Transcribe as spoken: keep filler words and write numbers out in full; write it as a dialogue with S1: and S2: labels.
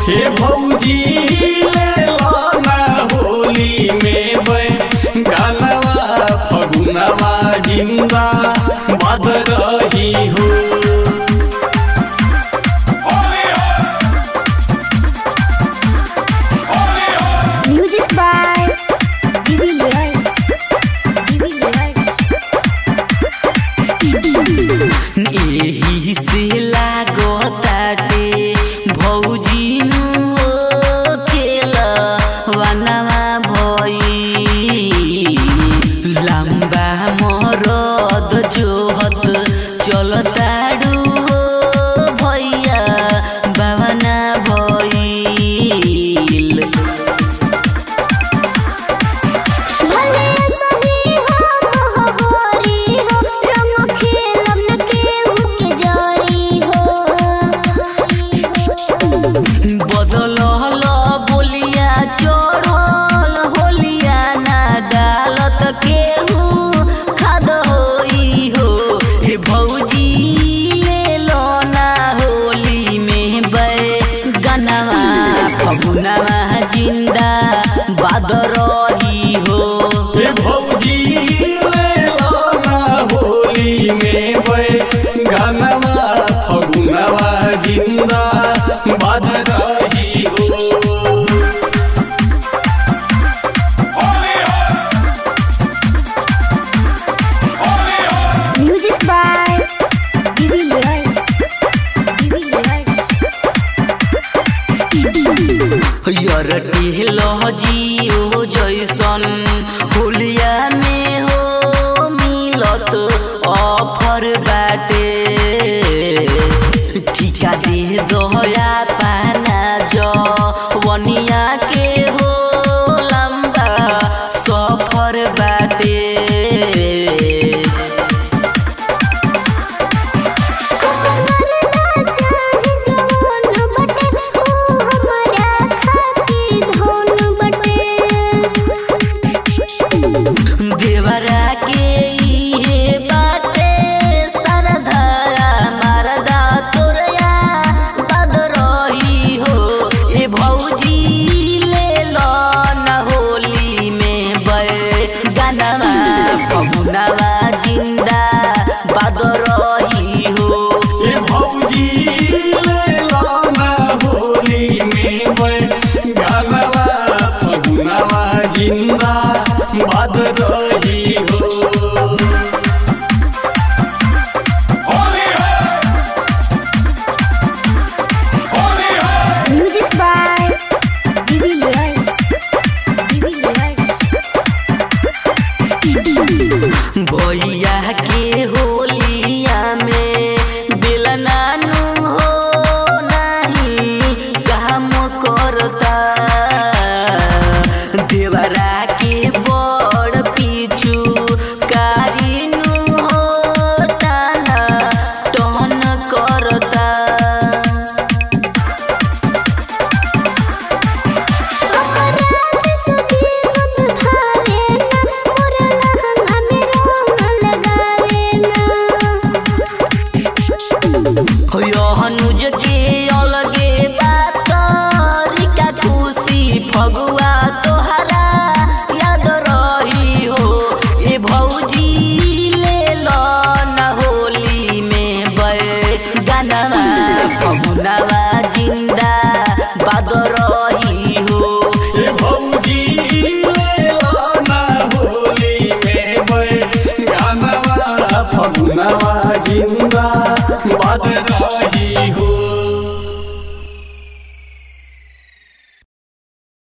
S1: हे भौजी ले लाना होली में बे गानवा फगुनवा जिंदा बाद रही हो।
S2: म्यूजिक बाय
S3: एही से लागताटे भौजी नु खेला वनवा भई लंबा मरद जोहत चलताड़ू हो भैया बावना भइल। बदलल बोलिया चढ़ल होलिया ना डालत केहू खाद होई हो। हे भौजी ले लो ना होली में बे गानवा फगुनवा जिंदा बाद रही हो।
S1: हे भौजी ले लो ना होली में बे गानवा फगुनवा जिंदा बाद रही हो।
S2: म्यूजिक बाय
S3: यार टेलो जियो जैसन होलिया में हो मिलत ऑफर बाटे ठिका दे दोया पाना जो वनिया के हो लंबा सफर बाटे। देवरा के इहे बाटे सरधा मरदा तोरया बाद रही हो। ए भौजी ले लो ना होली में बे गानवा फगुनवा जिंदा बाद रही हो।
S1: हे भौजी ले लो ना होली में बे गानवा फगुनवा जिंदा बाद रही हो।
S2: म्यूजिक बाय
S3: भैया के होलिया में बेलनानु हो नहीं काम करता देवरा के बड़ पीछू कारिनु हो टाना टहन करता। अनुज के अलगे बात रिका खुशी फगुआ तोहरा याद रही हो। ए भौजी ले लो ना होली में बे गानवा फगुनवा जिंदा बाद रही हो।
S1: हे भौजी ले लो ना होली में बे गानवा फगुनवा जिंदा बाद